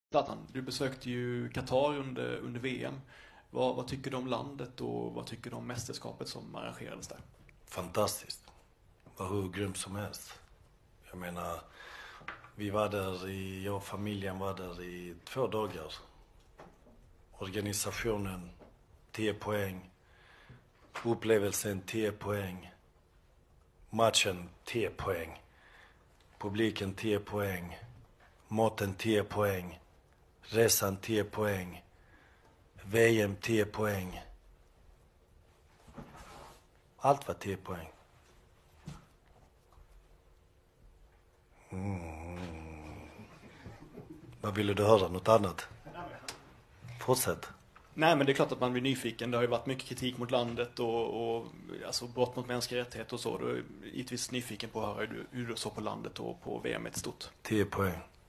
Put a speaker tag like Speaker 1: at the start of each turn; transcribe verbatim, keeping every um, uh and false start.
Speaker 1: Zlatan, du besökte ju Qatar under, under V M. Vad, vad tycker du om landet och vad tycker du om mästerskapet som arrangerades där?
Speaker 2: Fantastiskt. Det var hur grymt som helst. Jag menar, vi var där i, jag och familjen var där i två dagar. Organisationen, tio poäng. Upplevelsen, tio poäng. Matchen, tio poäng. Publiken, tio poäng. Maten, tio poäng. Resan, tio poäng. V M, tio poäng. Allt var tio poäng. Mm. Vad ville du höra? Något annat? Fortsätt.
Speaker 1: Nej, men det är klart att man blir nyfiken. Det har ju varit mycket kritik mot landet och, och alltså brott mot mänskliga rättigheter och så. Du är givetvis nyfiken på att höra hur du, hur du såg på landet och på V M ett stort.
Speaker 2: tio poäng.